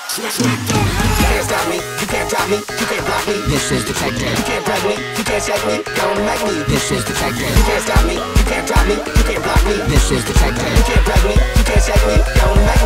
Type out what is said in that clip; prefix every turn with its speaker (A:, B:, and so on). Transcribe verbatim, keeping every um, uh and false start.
A: can't stop me, you can't drop me, you can't block me.
B: This is the tech day.
A: You can't drag me, you can't shake me, don't make me.
B: This is the tech day.
A: You can't stop me, you can't drop me, you can't block me.
B: This is the tech day.
A: You can't drag me, you can't shake me, don't make me.